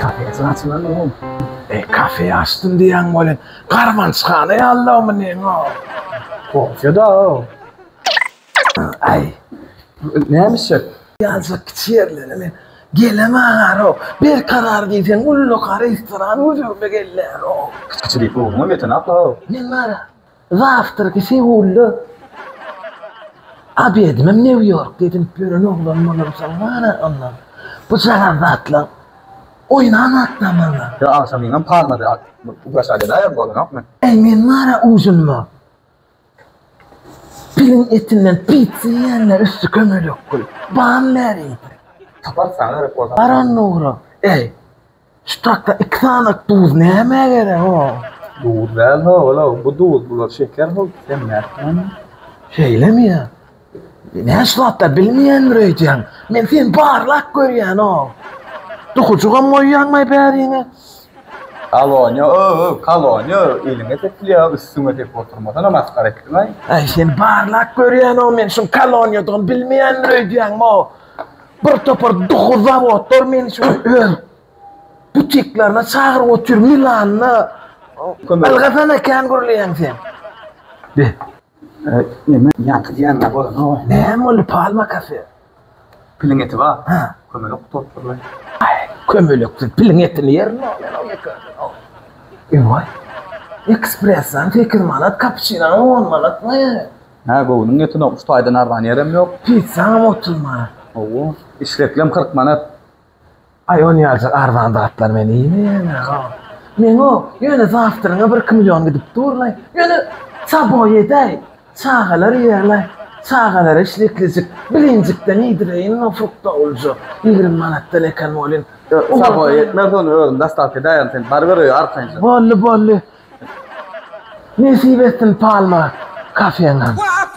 kafesi açılan oğlum. Kafe açtın diyen böyle karmançıkanı Allah'ımın ne o. Korkuyor da o. Ay. Neymiş ya? Yazık çiğerler men. Geleme ağar o. Bir karar diysen ullu karı restoran ucurlu geller o. Kıçırık oğlum yetin atla o. Men var ya. Zaftır ki şey ullu. Abi edimem New York dedim. Böyle ne oğlan olursan var ya ondan. Bu sefer de atla. Oynan atlamalı. Ya akşamından parmadı. Bu başarıda da yapalım yapma. Men var ya uzunma. Pilin etinden pizza yiyenler üstü kömür yok kul. Bağım verin. Kapatsana reportaj. Aran uğra. Şu takta 2 tane tuz neme gerek o? Dur ver ha ola. Bu dur bular şeker ol. Sen nereden? Şeyle mi ya? Ne şlatta bilmeyen röycan. Men sen parlak görüyen o. Dokuçuğa moyyanmay berine. Kalonya eline tekliyor üstüne tek oturmadan maskara etmey. Sen parlak görüyen o men şun kalonyadan bilmeyen röycan o. Bir topar dokuzab otur men şun butiklarına çağır otur Milan'na. Algafana kan görüyen sen. De. Neme yankı diyenler bolan o. Ne mol palma kafe. Pilin eti var. Ha. Kömelok toplar. Kömülüktür pilin etini yerine o yakar. Vay. Ekspresan fikir manat cappuccino 10 manat ne? Ha bunun etini ustaydan arvan yerim yok. Pizza mı oturma? Oo. İşleklem 40 manat. Ay on yazık arvanda atlar men iyi mi yani? Men o yöne zaftırına 1 milyon gidip durlay. Yöne sabah yeday. Çağalar yerlay. Çağalar işliklicik. Bilincikten idireyin o frukta olcu. 20 manattan eken molin. Sabah yetmez onu öğren. Dastak edayan sen. Barberoyu arkayınca. Bollu. Nesip ettin palma kafeyen.